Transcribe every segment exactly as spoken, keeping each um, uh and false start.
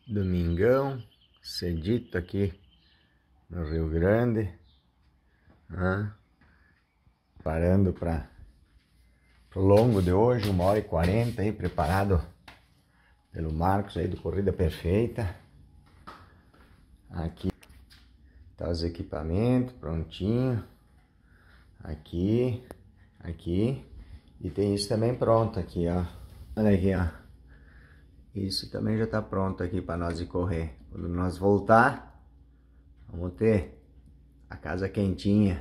Domingão, cedito aqui no Rio Grande, né? Parando para o longo de hoje, uma hora e quarenta aí, preparado pelo Marcos aí do Corrida Perfeita. Aqui tá os equipamentos prontinho, aqui, aqui, e tem isso também pronto aqui, ó. Olha aqui, ó. Isso também já está pronto aqui para nós ir correr. Quando nós voltar, vamos ter a casa quentinha.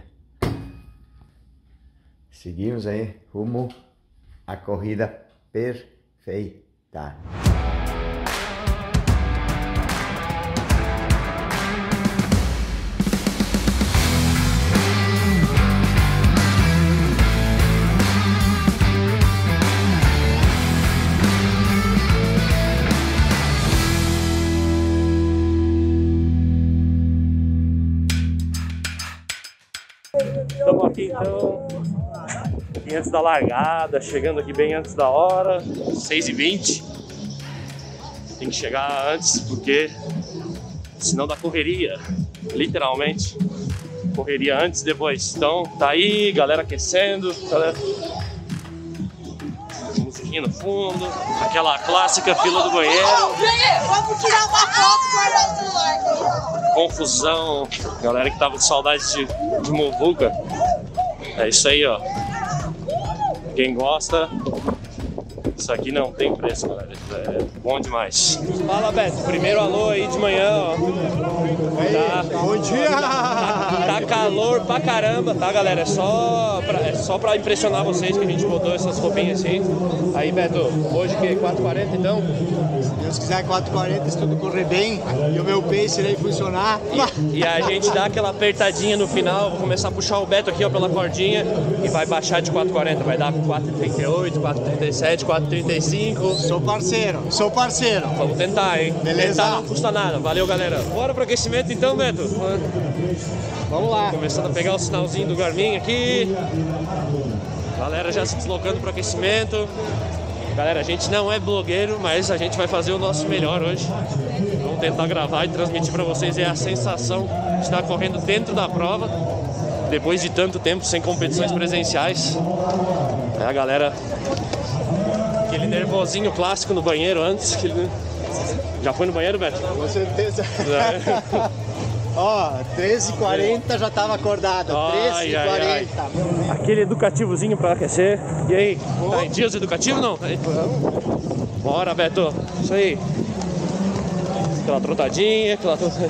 Seguimos aí rumo à Corrida Perfeita. Estamos aqui então, aqui antes da largada, chegando aqui bem antes da hora, seis e vinte. Tem que chegar antes porque senão dá correria, literalmente. Correria antes e depois. Então tá aí, galera aquecendo, galera... musiquinha no fundo, aquela clássica fila do banheiro. Vamos tirar uma foto e guardar o celular. Confusão, galera que tava com saudade de, de muvuca. É isso aí, ó. Quem gosta, isso aqui não tem preço, galera. É bom demais. Fala, Beto. Primeiro alô aí de manhã, ó. Tá, bom dia! Tá, tá calor pra caramba, tá, galera? É só pra, é só pra impressionar vocês que a gente botou essas roupinhas assim. Aí, Beto, hoje que quatro e quarenta então? Se Deus quiser, quatro e quarenta, se tudo correr bem e o meu pace irei funcionar. E, e a gente dá aquela apertadinha no final. Vou começar a puxar o Beto aqui, ó, pela cordinha e vai baixar de quatro e quarenta. Vai dar quatro e trinta e oito, quatro e trinta e sete, quatro e trinta e cinco. Sou parceiro, sou parceiro. Vamos tentar, hein? Beleza. Tentar não custa nada. Valeu, galera. Bora pro aquecimento então, Beto. Vamos lá. Começando a pegar o sinalzinho do Garmin aqui. Galera já se deslocando pro aquecimento. Galera, a gente não é blogueiro, mas a gente vai fazer o nosso melhor hoje. Vamos tentar gravar e transmitir para vocês a sensação de estar correndo dentro da prova, depois de tanto tempo sem competições presenciais. É a galera, aquele nervosinho clássico no banheiro antes. Que ele... Já foi no banheiro, Beto? Com certeza. É. Ó, treze e quarenta já tava acordado. treze e quarenta. Aquele educativozinho pra aquecer. E aí, tá em dias educativos não? Bora, Beto. Isso aí. Aquela trotadinha, aquela trotadinha.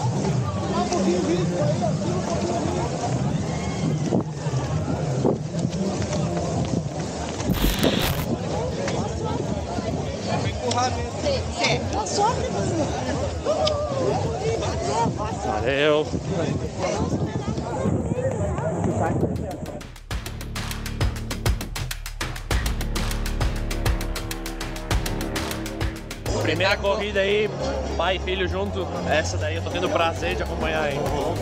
Valeu. Primeira corrida aí, pai e filho junto. Essa daí eu tô tendo o prazer de acompanhar aí.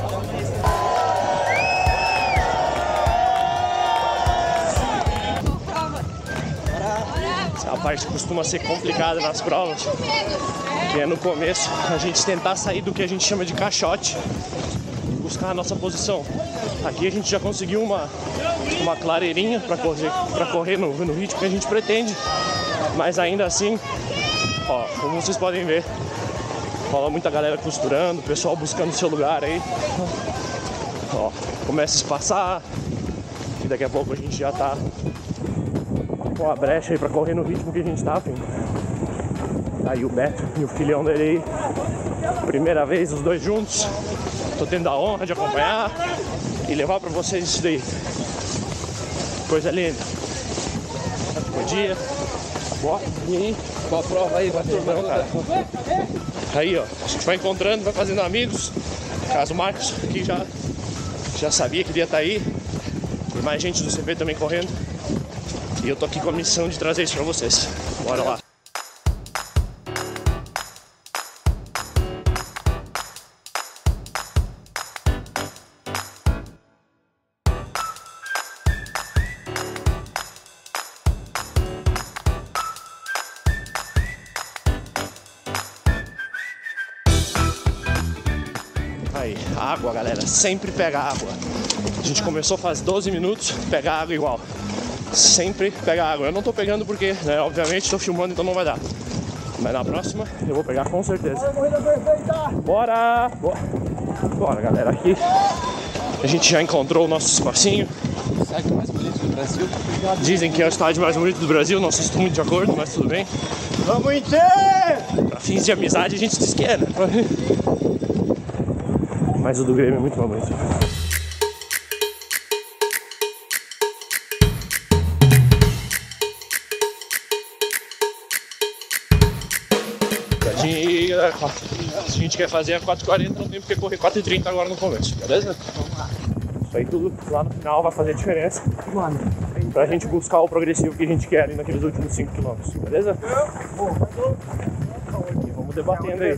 Essa é a parte que costuma ser complicada nas provas, que é no começo a gente tentar sair do que a gente chama de caixote e buscar a nossa posição. Aqui a gente já conseguiu uma, uma clareirinha para correr, pra correr no, no ritmo que a gente pretende, mas ainda assim, ó, como vocês podem ver, rola muita galera costurando, o pessoal buscando seu lugar aí. Ó, começa a espaçar e daqui a pouco a gente já tá com a brecha aí pra correr no ritmo que a gente tá afim. Aí o Beto e o filhão dele aí, primeira vez os dois juntos. Tô tendo a honra de acompanhar e levar pra vocês isso daí. Coisa linda. Bom dia. Boa. E aí? Qual a prova aí? Vai turma, cara. Aí, ó, a gente vai encontrando, vai fazendo amigos. Caso Marcos, que já, já sabia que iria estar aí. Tem mais gente do C V também correndo. E eu tô aqui com a missão de trazer isso pra vocês. Bora lá. Aí, água, galera, sempre pega água. A gente começou faz doze minutos, pega água igual. Sempre pega água. Eu não tô pegando porque, né, obviamente tô filmando, então não vai dar. Mas na próxima eu vou pegar com certeza. Bora! Bora, Bora galera, aqui a gente já encontrou o nosso espacinho. Estádio mais bonito do Brasil. Dizem que é o estádio mais bonito do Brasil, não sei se estou muito de acordo, mas tudo bem. Vamos encher! Pra fins de amizade a gente diz que é, né? Mas o do Grêmio é muito mais bonito. Se a gente quer fazer a quatro e quarenta, não tem porque correr quatro e trinta agora no começo, beleza? Isso aí tudo lá no final vai fazer diferença pra gente buscar o progressivo que a gente quer ali naqueles últimos cinco quilômetros, beleza? E vamos debatendo aí.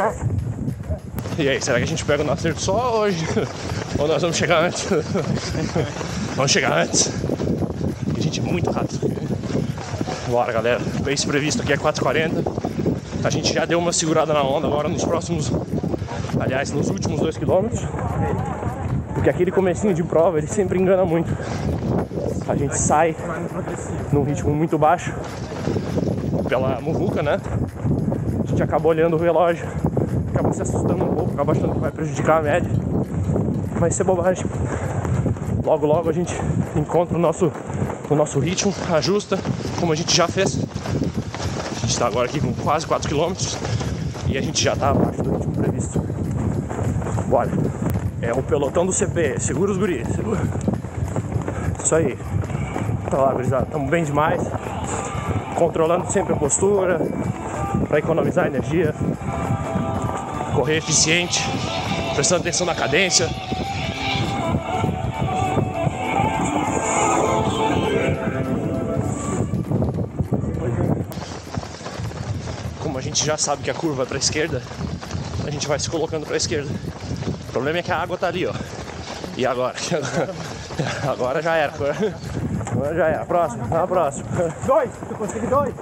E aí, será que a gente pega o nascer do sol hoje? Ou nós vamos chegar antes? Vamos chegar antes. A gente é muito rápido. Bora, galera. O pace previsto aqui é quatro e quarenta. A gente já deu uma segurada na onda agora nos próximos, aliás, nos últimos dois quilômetros, porque aquele comecinho de prova ele sempre engana muito. A gente sai num ritmo muito baixo pela muvuca, né? A gente acaba olhando o relógio, acaba se assustando um pouco, acaba achando que vai prejudicar a média, mas isso é bobagem. Logo logo a gente encontra o nosso, o nosso ritmo, ajusta, como a gente já fez. A gente está agora aqui com quase quatro quilômetros e a gente já está abaixo do ritmo previsto. Bora! É o pelotão do C P, segura os guris, segura. Isso aí. Tá lá, gurizada, estamos bem demais. Controlando sempre a postura para economizar energia. Correr eficiente, prestando atenção na cadência. A gente já sabe que a curva é para a esquerda, a gente vai se colocando para a esquerda. O problema é que a água tá ali, ó. E agora? Agora já era. Agora já era. Próximo, na próxima. Dois, tu consegue dois.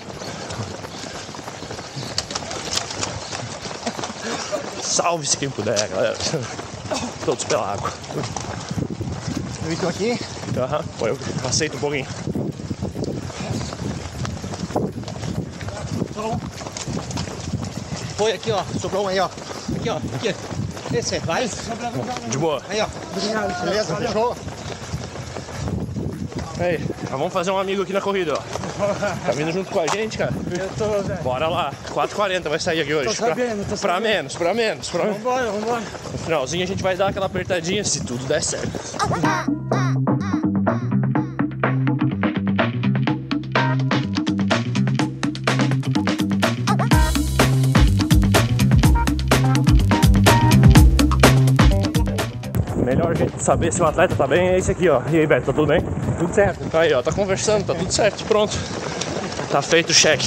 Salve-se quem puder, galera. Todos pela água. Eu estou aqui. Aham, uhum. Eu aceito um pouquinho. Foi aqui, ó. Sobrou um aí, ó. Aqui, ó. Aqui. Esse, vai. De boa. Aí, ó. Beleza, fechou? Aí, vamos fazer um amigo aqui na corrida, ó. Tá vindo junto com a gente, cara? Eu tô, velho. Bora lá. quatro e quarenta vai sair aqui hoje. Tô sabendo, tô pra, pra menos, pra menos, pra menos. Vambora, vambora. No finalzinho a gente vai dar aquela apertadinha se tudo der certo. Melhor jeito de saber se o atleta tá bem é esse aqui, ó. E aí, Beto, tá tudo bem? Tudo certo. Aí, ó, tá conversando, tá tudo certo, pronto. Tá feito o check.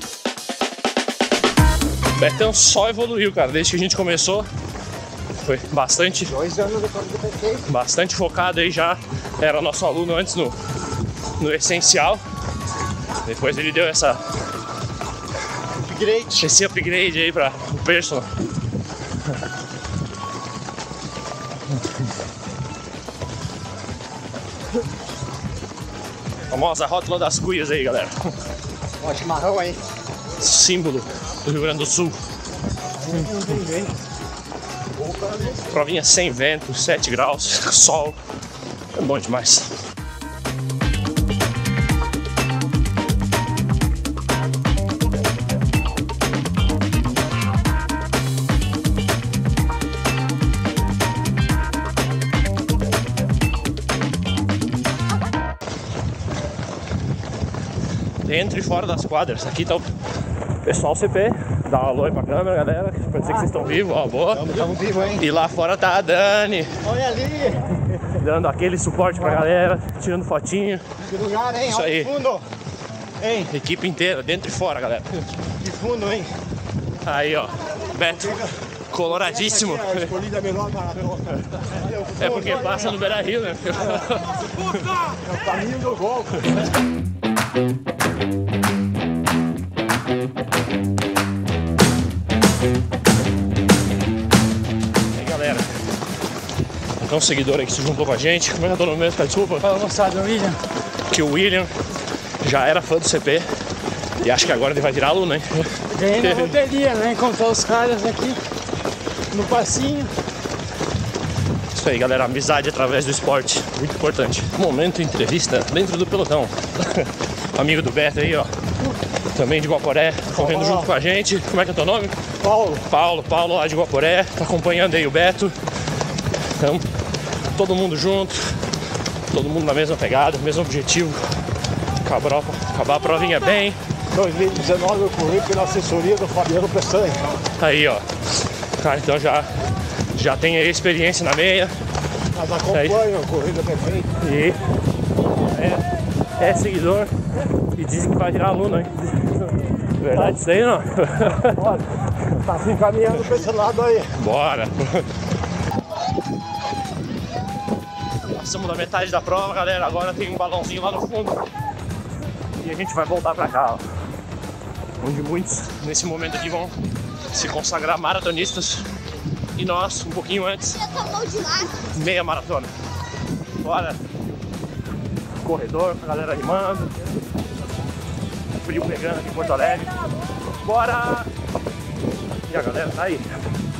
Betão só evoluiu, cara, desde que a gente começou. Foi bastante, Dois anos depois do P T. bastante focado aí já. Era nosso aluno antes no, no essencial. Depois ele deu essa Upgrade. esse upgrade aí para o personal. Famosa rótula das cuias aí, galera. Ó, chimarrão aí. Símbolo do Rio Grande do Sul. Provinha sem vento, sete graus, sol. É bom demais. Dentro e fora das quadras. Aqui tá o pessoal C P. Dá um alô aí pra câmera, galera. Pra dizer que vocês estão vivos, ó, boa. Estamos vivos, hein? E lá fora tá a Dani, Olha ali. dando aquele suporte pra galera, tirando fotinho. Que lugar, hein? Isso Ó, aí. de fundo. Hein? Equipe inteira, dentro e fora, galera. De fundo, hein? Aí, ó, Beto, coloradíssimo. Essa aqui é a escolhida melhor para a É porque passa no Beira Rio, né? É o caminho do gol. Aí, galera, Tem um seguidor aí que se juntou com a gente. Como é que é o teu nome mesmo? Tá, desculpa. Fala, moçada, William. Que o William já era fã do C P e acho que agora ele vai virar aluno, hein? Vem na loteria, né? Encontrar os caras aqui no passinho. Isso aí, galera. Amizade através do esporte. Muito importante. Momento entrevista dentro do pelotão. Amigo do Beto aí, ó. Também de Guaporé, correndo junto com a gente. Como é que é o teu nome? Paulo. Paulo, Paulo lá de Guaporé. Tá acompanhando aí o Beto. Então, todo mundo junto. Todo mundo na mesma pegada, mesmo objetivo. Acabar, acabar a provinha bem. dois mil e dezenove eu corri pela assessoria do Fabiano Peçanha. Aí, ó. Cara, então já, já tem aí experiência na meia. Mas acompanha a corrida perfeita. E é, é seguidor. E dizem que vai virar aluno, hein? Verdade isso aí, não? Olha, tá se encaminhando pra esse lado aí. Bora! Passamos da metade da prova, galera. Agora tem um balãozinho lá no fundo. E a gente vai voltar pra cá, ó. Onde muitos, nesse momento aqui, vão se consagrar maratonistas. E nós, um pouquinho antes, meia maratona. Bora! Corredor, a galera animando. Frio pegando aqui em Porto Alegre. Bora! E a galera tá aí.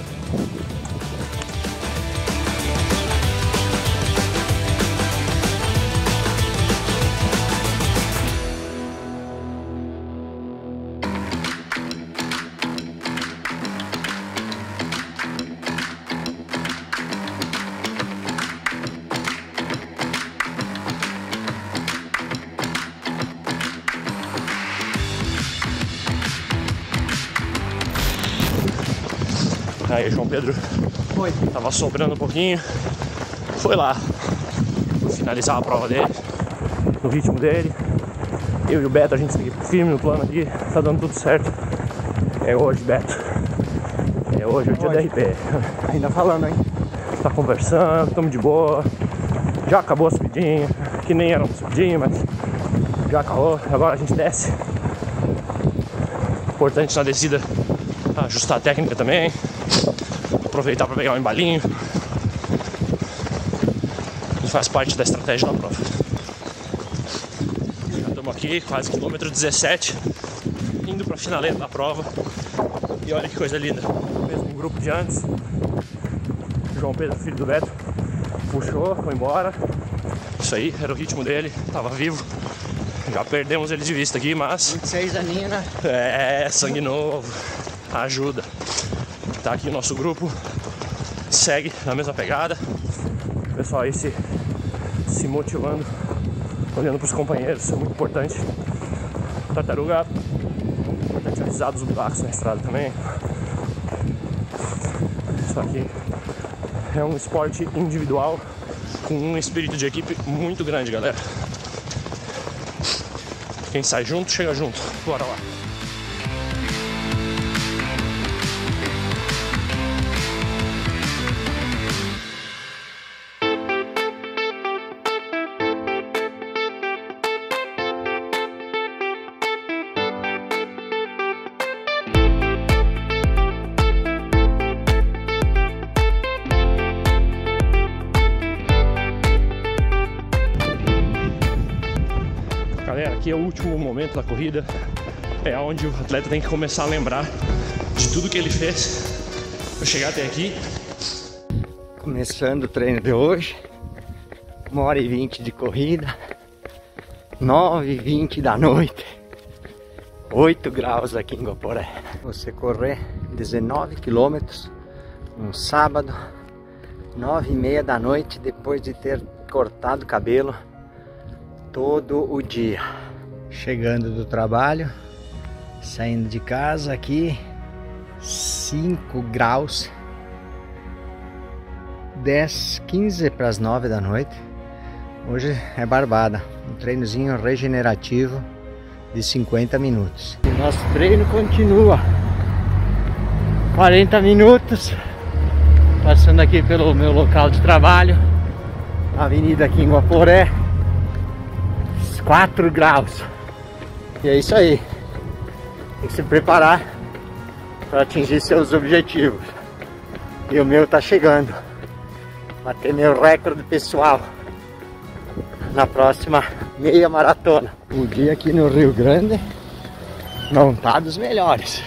Aí o João Pedro foi. Tava sobrando um pouquinho, foi lá finalizar a prova dele, no ritmo dele. Eu e o Beto, a gente segue firme no plano aqui, tá dando tudo certo. É hoje, Beto. É hoje o dia da R P. Ainda falando, hein? Tá conversando, tamo de boa. Já acabou a subidinha, que nem era uma subidinha, mas já acabou. Agora a gente desce. Importante na descida ajustar a técnica também. Aproveitar para pegar um embalinho. E faz parte da estratégia da prova. Já estamos aqui, quase quilômetro dezessete, indo para a finaleira da prova. E olha que coisa linda. Mesmo grupo de antes. João Pedro, filho do Beto, puxou, foi embora. Isso aí, era o ritmo dele, tava vivo. Já perdemos ele de vista aqui, mas... vinte e seis aninhos, né? É, sangue novo. Ajuda. Tá aqui o nosso grupo, segue na mesma pegada. O pessoal aí se, se motivando, olhando pros companheiros, isso é muito importante. Tartaruga, importante avisar dos buracos na estrada também. Isso aqui é um esporte individual com um espírito de equipe muito grande, galera. Quem sai junto, chega junto. Bora lá. Galera, aqui é o último momento da corrida, é onde o atleta tem que começar a lembrar de tudo que ele fez para chegar até aqui. Começando o treino de hoje, uma hora e vinte de corrida, nove e vinte da noite, oito graus aqui em Guaporé. Você correr dezenove quilômetros, um sábado, nove e meia da noite, depois de ter cortado o cabelo todo o dia. Chegando do trabalho, saindo de casa aqui, cinco graus, dez, quinze para as nove da noite. Hoje é barbada, um treinozinho regenerativo de cinquenta minutos. E nosso treino continua, quarenta minutos, passando aqui pelo meu local de trabalho, avenida aqui em Guaporé, quatro graus. E é isso aí, tem que se preparar para atingir seus objetivos. E o meu tá chegando. bater meu recorde pessoal na próxima meia maratona. O dia aqui no Rio Grande não tá dos melhores.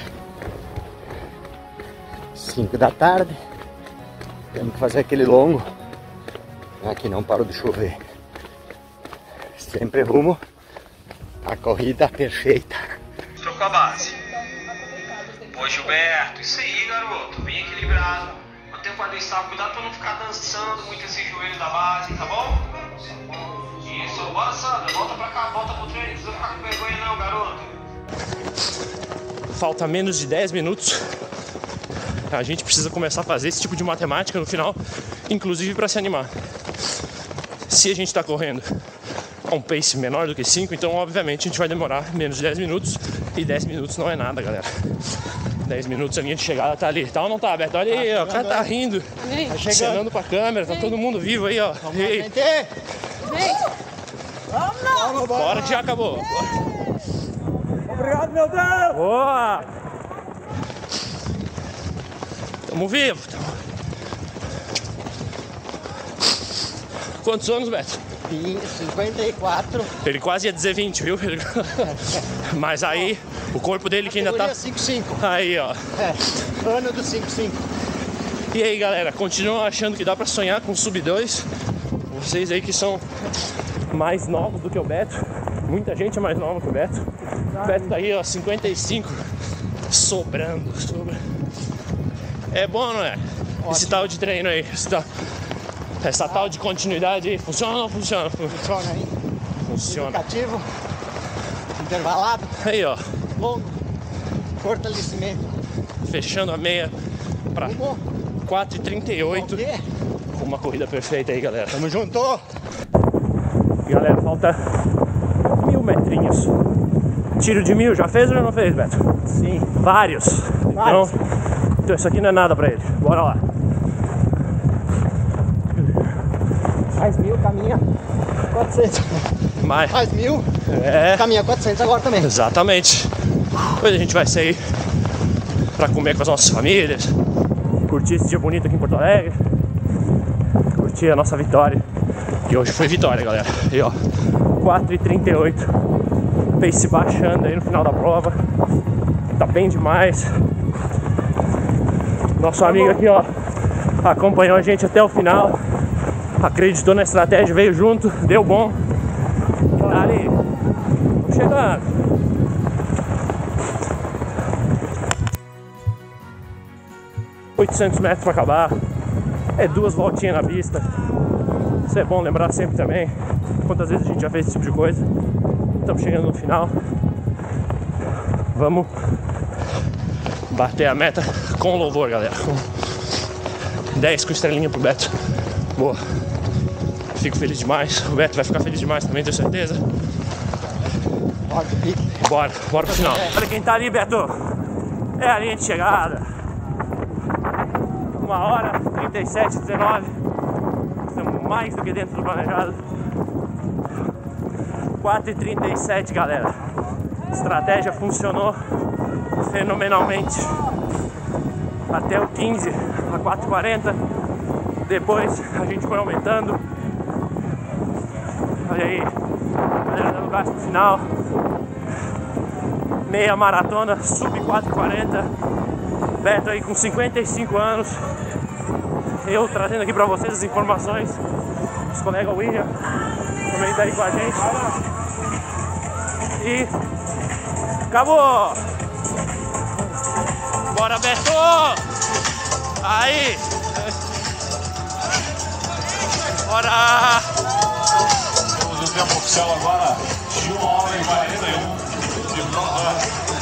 cinco da tarde, temos que fazer aquele longo. Aqui não parou de chover. Sempre rumo à corrida perfeita. Trocou a base. Pô, Gilberto, isso aí, garoto. Bem equilibrado. Mantém o quadril estável. Cuidado pra não ficar dançando muito esse joelho da base, tá bom? Isso, bora, Sandra. Volta pra cá, volta pro treino. Não precisa ficar com vergonha não, garoto. Falta menos de dez minutos. A gente precisa começar a fazer esse tipo de matemática no final, inclusive para se animar. Se a gente está correndo a um pace menor do que cinco, então obviamente a gente vai demorar menos de dez minutos. E dez minutos não é nada, galera. dez minutos a linha de chegada tá ali. Tá ou não tá, Beto? Olha aí, ó, o cara tá rindo, tá chegando pra câmera, tá todo mundo vivo aí, ó. Ei. Vamos! Bora que já acabou. Obrigado, meu Deus! Boa! Tamo vivo. Quantos anos, Beto? cinquenta e quatro. Ele quase ia dizer vinte, viu? Ele... Mas aí, o corpo dele que ainda tá... cinco cinco. Aí, ó. É, ano do cinco cinco. E aí, galera, continuam achando que dá pra sonhar com sub dois? Vocês aí que são mais novos do que o Beto. Muita gente é mais nova que o Beto. O Beto tá aí, ó, cinquenta e cinco. Sobrando, sobrando. É bom, não é? Ótimo. Esse tal de treino aí, esse tal... essa tal de continuidade aí, funciona ou não funciona? Funciona aí. Funciona. Indicativo, intervalado, aí, ó. longo, fortalecimento. Fechando a meia pra quatro e trinta e oito. Uma corrida perfeita aí, galera. Tamo junto! Galera, falta mil metrinhos. Tiro de mil, já fez ou já não fez, Beto? Sim. Vários. Vários. Então, então isso aqui não é nada pra ele. Bora lá. Faz mil, caminha quatrocentos. Mais. Faz mil, É. caminha quatrocentos agora também. Exatamente. Depois a gente vai sair pra comer com as nossas famílias, curtir esse dia bonito aqui em Porto Alegre, curtir a nossa vitória. Que hoje foi vitória, galera. E ó, quatro e trinta e oito. Pace baixando aí no final da prova. Tá bem demais. Nosso amigo aqui, ó, acompanhou a gente até o final. Acreditou na estratégia, veio junto, deu bom. Tá ali, chegando. oitocentos metros para acabar. É duas voltinhas na pista. Isso é bom lembrar sempre também. Quantas vezes a gente já fez esse tipo de coisa. Estamos chegando no final. Vamos bater a meta com louvor, galera. dez com estrelinha pro Beto. Boa. Fico feliz demais. O Beto vai ficar feliz demais também, tenho certeza. Bora, bora pro final. Olha quem tá ali, Beto. É a linha de chegada. Uma hora, trinta e sete, dezenove. Estamos mais do que dentro do planejado. quatro e trinta e sete, galera. A estratégia funcionou fenomenalmente. Até o quinze, a quatro e quarenta. Depois a gente foi aumentando. Olha aí, galera dando gás pro final. Meia maratona, sub quatro e quarenta. Beto aí com cinquenta e cinco anos. Eu trazendo aqui pra vocês as informações. Os colegas William também tá aí com a gente. E acabou! Bora, Beto! Aí! Bora! Temos o tempo oficial agora de uma hora e quarenta e um de prova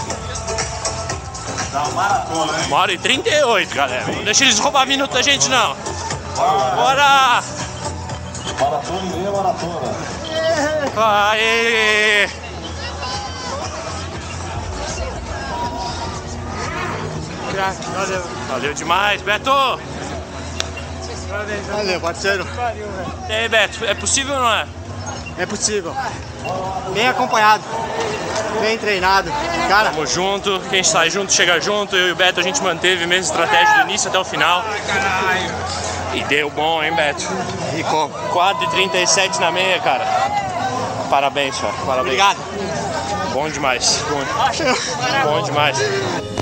da maratona, hein? uma hora e trinta e oito, galera. Não deixa eles roubar minuto da gente, não. Bora! Maratona e meia maratona. Aê! Valeu. Valeu demais, Beto! Valeu, parceiro. E aí, Beto, é possível ou não é? É possível. bem acompanhado, bem treinado. Cara, Tamo junto, quem sai junto chega junto. Eu e o Beto a gente manteve a mesma estratégia do início até o final. E deu bom, hein, Beto? e como? quatro e trinta e sete na meia, cara. Parabéns, cara. Parabéns. Obrigado. Bom demais. Bom, bom demais.